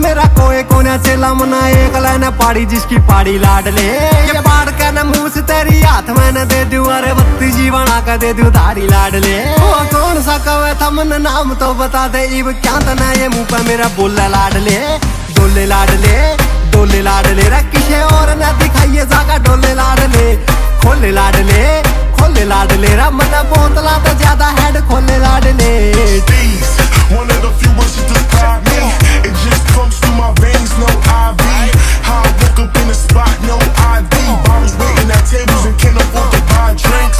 मेरा कोई कोना चेला मना एक लाइन पाड़ी जिसकी पाड़ी लाडले। ये पाड़ के न मुँह से तेरी हाथ मैंने दे दूं, अरे बत्ती जीवना का दे दूं धारी लाडले। वो कौन सा कवे था मन नाम तो बता दे, इब क्या तना ये मुँह पे मेरा बोला लाडले। डोले लाडले डोले लाडले रे किसे और न दिखाइए जागा डोले लाडले। खोले लाडले खोले लाडले रे मन बोतला तो ज्यादा हेड खोले लाडले। One of the few words that describe me. It just pumps through my veins, no IV. How I woke up in the spot, no ID. Bottles waiting at tables and can't afford to buy drinks.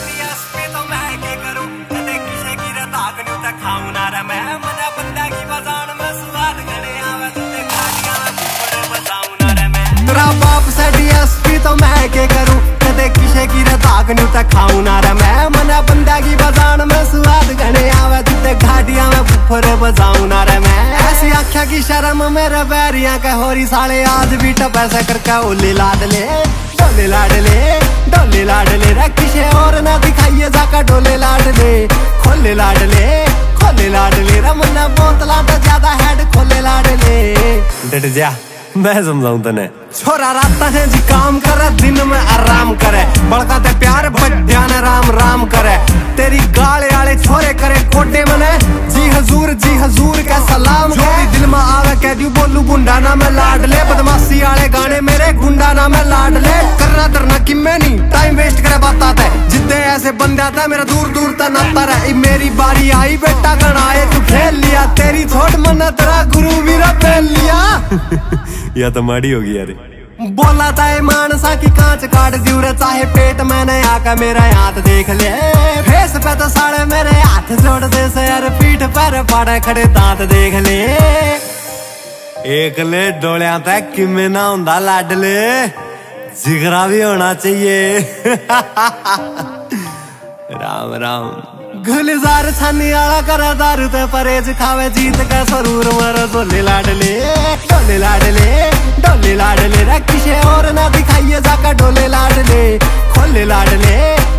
तेरा बाप से DSP तो मैं क्या करूं, कदे किसे की दाग न्यू तक खाऊं ना रे मैं। मना बंदा की बजान में स्वाद गने आवे, तुते घाटियां में फुफरे बजाऊं ना रे मैं। ऐसी आख्या की शर्म मेरे बैरियां का होरी साले आज भी टप ऐसा करके ओले लाडले। डोले लाडले डोले लाडले रे किसे और ना दिखाइए जाका डोले लाडले। खोले लाडले खोले लाडले रे मना बोतला तो ज्यादा हेड खोले लाडले। डट जा मैं समझाऊं तने। छोरा रात है जी काम करे, दिन में आराम करे, बड़का ते प्यार बड्या ने राम राम करे। तेरी गाले आले छोरे करे कोटे मने, जी हजूर का सलाम जो भी दिल में आवे कह दू बोलू गुंडा ना मैं लाडले। बदमाशी आले गाने मेरे गुंडा ना मैं लाडले। करना धरना कि मैं नहीं टाइम वेस्ट करे बाता थे, जिद्दे ऐसे बंदे आता मेरा दूर दूर तक नाता रहे। मेरी बारी आई बेटा गणाए तू खेल लिया, तेरी छोट मना तेरा गुरु मेरा फेल लिया। या तो माड़ी होगी यार। बोला था मानसा की कांच काट दूर, चाहे पेट मैंने आका मेरा हाथ देख ले। फेस पे तो साड़े मेरे हाथ जोड़ दे से यार, पीठ पर पाड़े खड़े दांत देख ले। एक ले डोलिया तक किमें ना होंदा लाडले, जिगरा भी होना चाहिए। राम राम गुलजार छानी आला करा दारू ते परहेज खावे, जीत का सरूर मर डोले लाडले। डोले लाडले डोले लाडले रे किसे और ना दिखाइए जाका डोले लाडले। खोले लाडले